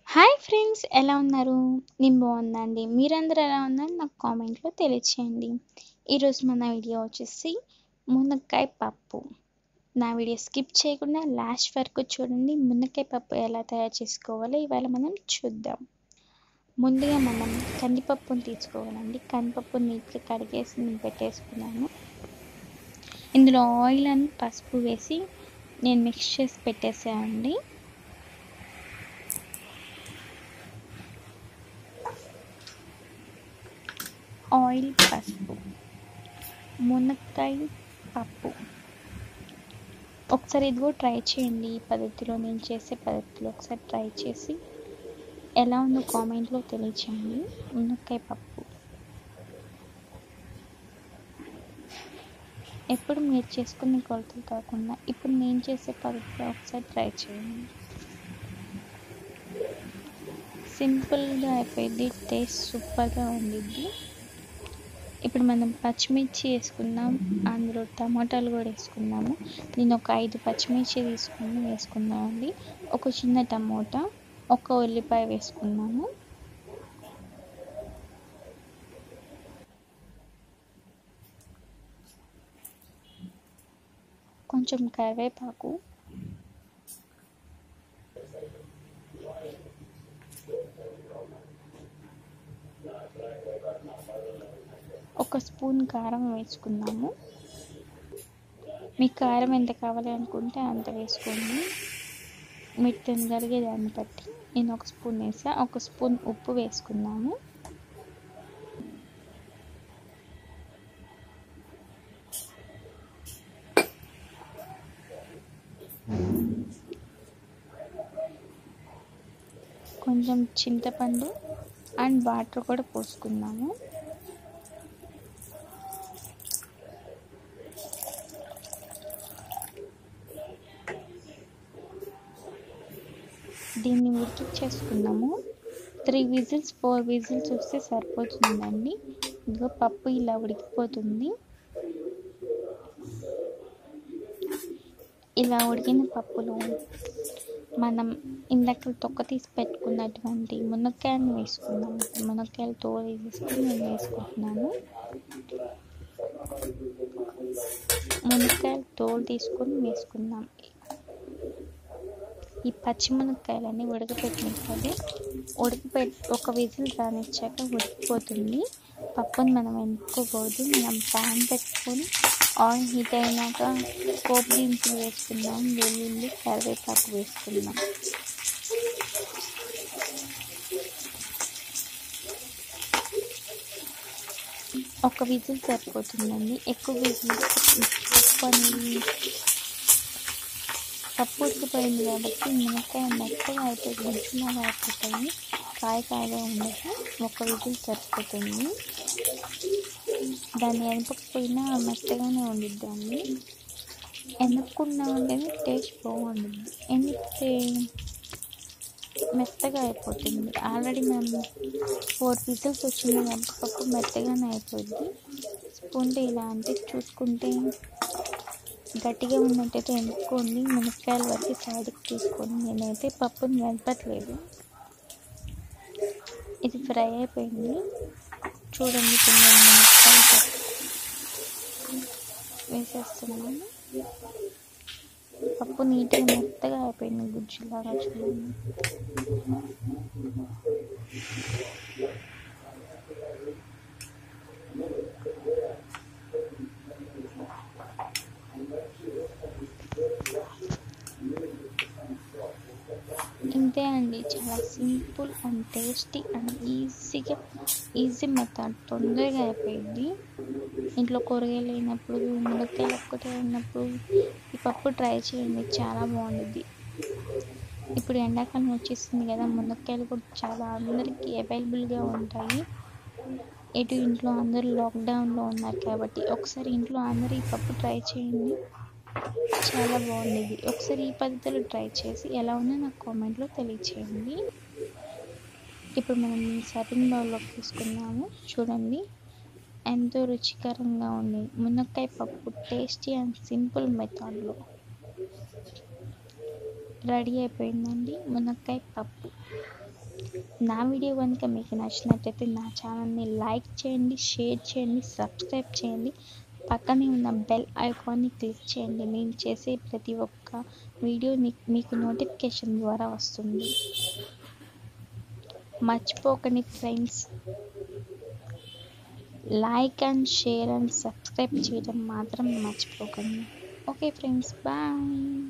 Hi friends, ఎలా ఉన్నారు? నేను బాగున్నా అండి. మీరందరూ ఎలా ఉన్నారు నాకు కామెంట్లో తెలియచేయండి. ఈరోజు మన వీడియో వచ్చేసి మునక్కాయ పప్పు. నా వీడియో స్కిప్ చేయకుండా లాస్ట్ వరకు చూడండి. మునక్కాయ పప్పు ఎలా తయారు చేసుకోవాలో ఇవాళ మనం చూద్దాం. ముందుగా మనం కందిపప్పును తీసుకోవాలండి. కందిపప్పు నీట్గా కడిగేసి నేను పెట్టేసుకున్నాను. ఇందులో ఆయిల్ అని పసుపు వేసి నేను మిక్స్ చేసి పెట్టేసానండి. ఆయిల్, పసుపు, మునక్కాయ పప్పు. ఒకసారి ఇది కూడా ట్రై చేయండి. ఈ పద్ధతిలో నేను చేసే పద్ధతిలో ఒకసారి ట్రై చేసి ఎలా ఉందో కామెంట్లో తెలియచేయండి. మునక్కాయ పప్పు ఎప్పుడు మీరు చేసుకునే కొలతలు కాకుండా ఇప్పుడు నేను చేసే పద్ధతిలో ఒకసారి ట్రై చేయండి. సింపుల్గా అయిపోయింది, టేస్ట్ సూపర్గా ఉండిద్ది. ఇప్పుడు మనం పచ్చిమిర్చి వేసుకుందాం, అందులో టమాటాలు కూడా వేసుకుందాము. నేను ఒక 5 పచ్చిమిర్చి వేసుకుందామండి. ఒక చిన్న టమోటా, ఒక ఉల్లిపాయ వేసుకున్నాము. కొంచెం కరివేపాకు, ఒక స్పూన్ కారం వేసుకుందాము. మీకు కారం ఎంత కావాలి అనుకుంటే అంత వేసుకోండి. మీరు తినగలిగే దాన్ని బట్టి. నేను ఒక స్పూన్ వేసా. ఒక స్పూన్ ఉప్పు వేసుకుందాము. కొంచెం చింతపండు అండ్ వాటర్ కూడా పోసుకుందాము. దీన్ని ఉడికించేసుకున్నాము. 3 విజిల్స్ 4 విజిల్స్ వస్తే సరిపోతుందండి. ఇదిగో పప్పు ఇలా ఉడికిపోతుంది. ఇలా ఉడికిన పప్పులో మనం ఇందాక తొక్క తీసి పెట్టుకున్నటువంటి మునక్కాయలు వేసుకుందాం. మునక్కాయలు తోలు వేసుకొని నేను వేసుకుంటున్నాను. మునక్కాయలు తోలు తీసుకొని వేసుకుందాం. ఈ పచ్చిమిరపకాయలన్నీ ఉడకపెట్టినట్లయితే ఒక విజిల్ రానిచ్చాక ఉడికిపోతుంది. పప్పుని మనం ఎంపుకోకూడదు. మనం ప్యాన్ పెట్టుకొని ఆయిల్ హీట్ అయినాక పోపు దినుసులు వేసుకుందాం. వెల్లుల్లి, కరివేపాకు వేసుకుందాం. ఒక విజిల్ సరిపోతుందండి. ఎక్కువ విజిల్ పప్పు ఉడికిపోయింది కాబట్టి మునక్కాయ మెత్తగా అయిపోయి గుజ్జులాగా అయిపోతాయి. కాయగా ఉండదు. ఒక విజిల్ సరిపోతుంది. దాన్ని ఎనపకపోయినా మెత్తగానే ఉండిద్దండి. ఎనపకుండా ఉండేది టేస్ట్ బాగుంటుంది. ఎనిపితే మెత్తగా అయిపోతుంది. ఆల్రెడీ మేము 4 విజిల్స్ వచ్చింది కాబట్టి పప్పు మెత్తగానే అయిపోద్ది. స్పూన్తో ఇలా అంటే చూసుకుంటే గట్టిగా ఉన్నట్టయితే ఎనుక్కోండి. మునక్కాయల వరకు సైడ్కి తీసుకోండి. నేనైతే పప్పుని వెనపట్లేదు. ఇది ఫ్రై అయిపోయింది చూడండి. కొంచెం మునక్కాయలు వేసేస్తున్నాను. పప్పు నీట్గా మెత్తగా అయిపోయింది, గుజ్జులాగా. చూడండి. ఇంతే అండి. చాలా simple and tasty and easy method. తొందరగా అయిపోయింది. ఇంట్లో కూరగాయలు లేనప్పుడు, మునక్కాయలు ఒక్కటే ఉన్నప్పుడు ఈ పప్పు ట్రై చేయండి. చాలా బాగుంటుంది. ఇప్పుడు ఎండాకాలం వచ్చేసింది కదా, మునక్కాయలు కూడా చాలా అందరికీ అవైలబుల్గా ఉంటాయి. ఇంట్లో అందరూ లాక్డౌన్లో ఉన్నారు కాబట్టి ఒకసారి ఇంట్లో అందరూ ఈ పప్పు ట్రై చేయండి. చాలా బాగుండేది. ఒకసారి ఈ పద్ధతిలో ట్రై చేసి ఎలా ఉందో నాకు కామెంట్లో తెలియచేయండి. ఇప్పుడు మనం సర్వింగ్ బౌల్లోకి తీసుకున్నాము. చూడండి ఎంతో రుచికరంగా ఉంది మునక్కాయ పప్పు. టేస్టీ అండ్ సింపుల్ మెథడ్లో రెడీ అయిపోయిందండి మునక్కాయ పప్పు. నా వీడియో కనుక మీకు నచ్చినట్లయితే నా ఛానల్ని లైక్ చేయండి, షేర్ చేయండి, సబ్స్క్రైబ్ చేయండి. పక్కనే ఉన్న బెల్ ఐకాన్ని క్లిక్ చేయండి. నేను చేసే ప్రతి ఒక్క వీడియో మీకు నోటిఫికేషన్ ద్వారా వస్తుంది. మర్చిపోకండి friends, like and share and subscribe చేయడం మాత్రం మర్చిపోకండి. Okay friends, bye.